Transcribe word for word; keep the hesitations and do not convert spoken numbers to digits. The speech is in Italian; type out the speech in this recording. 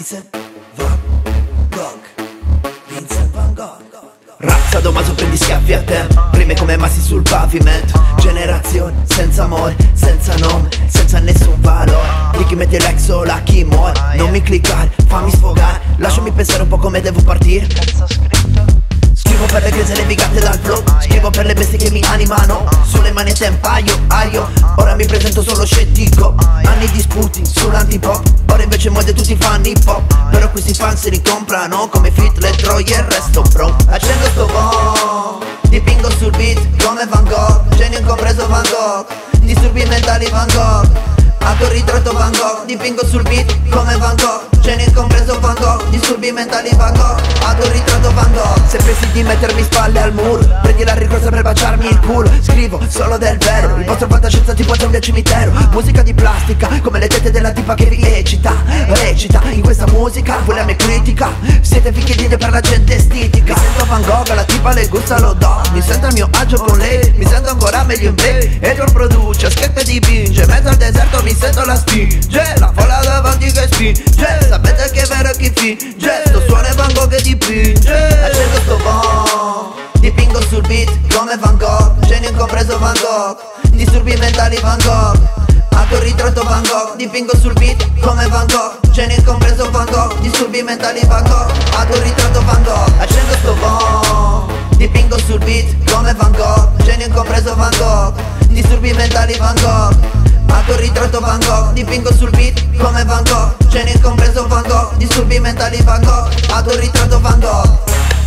Vincent Van Gogh, Vincent Van Gogh. Rap sadomaso, prendi schiaffi a te, rime come massi sul pavimento. Generazione senza amore, senza nome, senza nessun valore. Di chi mette l'exo, la chi muore. Non mi cliccare, fammi sfogare, lasciami pensare un po' come devo partire. Scrivo per le chiese levigate dal flow, scrivo per le bestie che mi animano. Sulle manette in paio, aio, ora mi presento solo scettico. Anni di sputi sull'antipop, ora invece mode tutti fan hip hop. Però questi fan si ricomprano come fit, le troie e il resto bro. Accendo sto bomb, dipingo sul beat come Van Gogh, genio incompreso Van Gogh, disturbi mentali Van Gogh. Hago ritratto Van Gogh, dipingo sul beat come Van Gogh, genio incompreso Van Gogh, disturbi mentali Van Gogh. Hago ritratto Van Gogh. Se pensi di mettermi spalle al muro, prendi la ricorsa per baciarmi il culo. Scrivo solo del vero, il vostro fantascienza ti porta al cimitero. Musica di plastica, come le tette della tipa che vi eccita. Recita in questa musica, voi la mia critica. Siete figli di Dio per la gente estetica. Mi sento Van Gogh, la tipa le gusta lo do. Mi sento a mio agio con lei, mi sento ancora meglio in play. Edward produce, scritta e dipinge, mezzo al deserto mi sento la spinge. La folla davanti che spinge, sapete che è vero chi finge. Sto suono è Van Gogh che dipinge. Accendo sto bomb, dipingo sul beat come Van Gogh, genio incompreso Van Gogh, disturbi mentali Van Gogh. Hago ritratto Van Gogh, dipingo sul beat come Van Gogh, genio incompreso Van Gogh, disturbi mentali Van Gogh. Hago ritratto Van Gogh. Accendo sto bomb, dipingo sul beat come Van Gogh, genio incompreso Van Gogh, disturbi mentali Van Gogh. Hago ritratto Van Gogh, dipingo sul beat come Van Gogh, genio incompreso Van Gogh, disturbi mentali Van Gogh. Hago ritratto Van Gogh.